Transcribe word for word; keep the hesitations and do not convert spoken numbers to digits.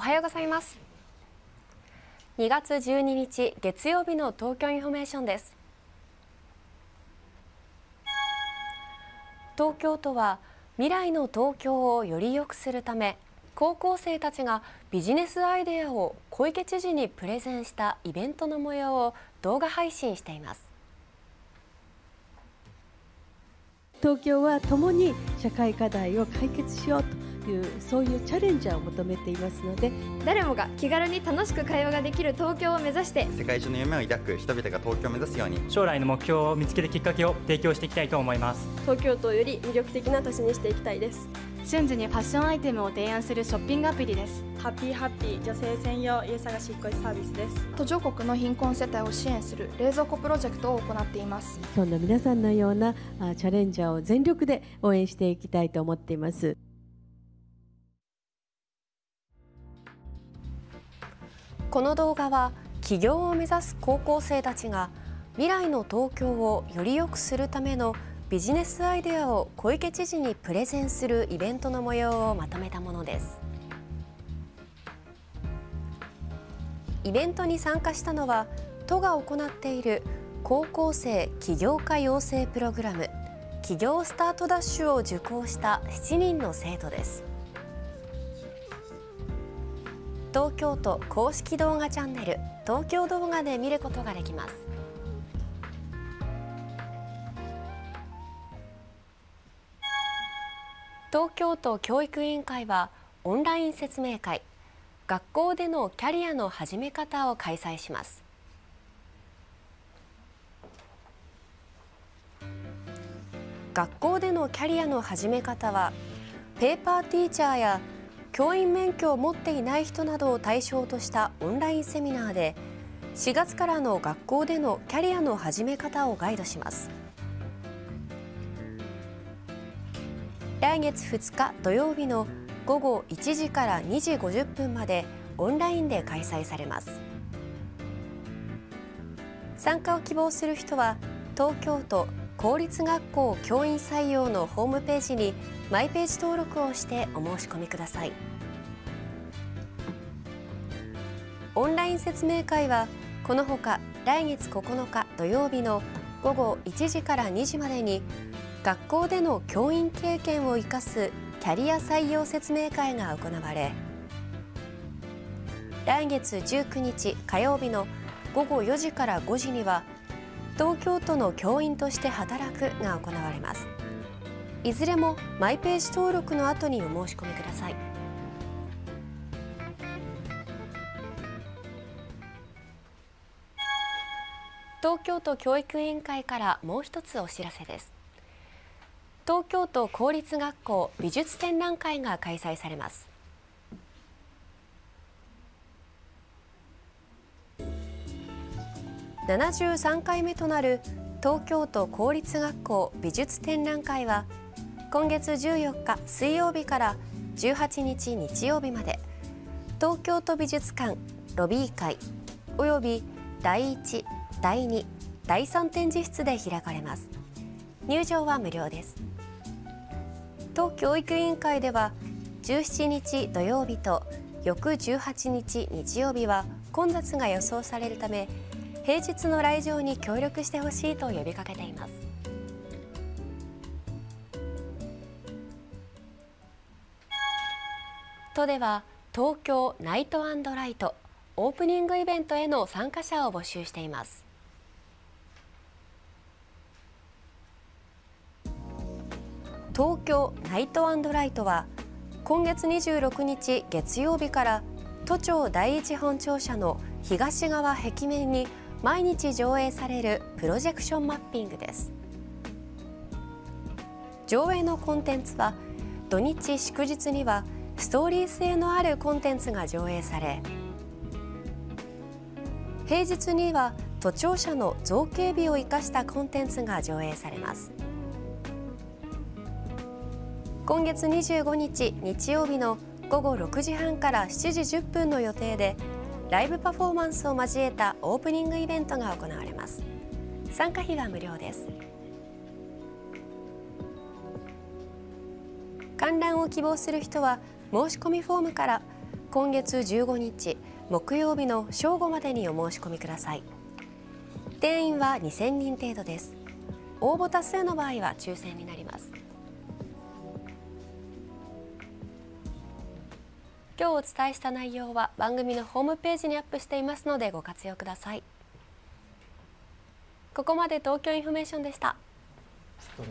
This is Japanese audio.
はようございます。にがつじゅうににち月曜日の東京インフォメーションです。東京都は未来の東京をより良くするため、高校生たちがビジネスアイデアを小池知事にプレゼンしたイベントの模様を動画配信しています。 東京は共に社会課題を解決しようという、そういうチャレンジャーを求めていますので、 誰もが気軽に楽しく会話ができる東京を目指して、 世界中の夢を抱く人々が東京を目指すように、 将来の目標を見つけるきっかけを提供していきたいと思います。 東京都をより魅力的な都市にしていきたいです。 瞬時にファッションアイテムを提案するショッピングアプリです。 ハッピーハッピー女性専用家探し引っ越しサービスです。 途上国の貧困世帯を支援する冷蔵庫プロジェクトを行っています。 今日の皆さんのようなチャレンジャーを全力で応援していきたいと思っています。 この動画は起業を目指す高校生たちが未来の東京をより良くするためのビジネスアイデアを小池知事にプレゼンするイベントの模様をまとめたものです。イベントに参加したのは、都が行っている高校生起業家養成プログラム起業スタートダッシュを受講したしちにんの生徒です。東京都公式動画チャンネル東京動画で見ることができます。東京都教育委員会はオンライン説明会、学校でのキャリアの始め方を開催します。学校でのキャリアの始め方は、ペーパーティーチャーや教員免許を持っていない人などを対象としたオンラインセミナーで、しがつからの学校でのキャリアの始め方をガイドします。来月ふつか土曜日のごごいちじからにじごじゅっぷんまでオンラインで開催されます。参加を希望する人は、東京都公立学校教員採用のホームページにマイページ登録をしてお申し込みください。オンライン説明会はこのほか来月ここのか土曜日のごごいちじからにじまでに、学校での教員経験を生かすキャリア採用説明会が行われ、来月じゅうくにち火曜日のごごよじからごじには東京都の教員として働くが行われます。いずれもマイページ登録の後にお申し込みください。東京都教育委員会からもう一つお知らせです。東京都公立学校美術展覧会が開催されます。ななじゅうさんかいめとなる東京都公立学校美術展覧会は、今月じゅうよっか水曜日からじゅうはちにち日曜日まで、東京都美術館ロビー会およびだいいち、だいに、だいさん展示室で開かれます。入場は無料です。都教育委員会ではじゅうしちにち土曜日と翌じゅうはちにち日曜日は混雑が予想されるため、平日の来場に協力してほしいと呼びかけています。都では東京ナイト&ライトオープニングイベントへの参加者を募集しています。東京ナイト&ライトは今月にじゅうろくにち月曜日から都庁第一本庁舎の東側壁面に毎日上映されるプロジェクションマッピングです。上映のコンテンツは土日祝日にはストーリー性のあるコンテンツが上映され、平日には都庁舎の造形美を生かしたコンテンツが上映されます。今月にじゅうごにち日曜日のごごろくじはんからしちじじゅっぷんの予定で、ライブパフォーマンスを交えたオープニングイベントが行われます。参加費は無料です。観覧を希望する人は申し込みフォームから今月じゅうごにち木曜日の正午までにお申し込みください。定員はにせんにん程度です。応募多数の場合は抽選になります。今日お伝えした内容は番組のホームページにアップしていますのでご活用ください。ここまで東京インフォメーションでした。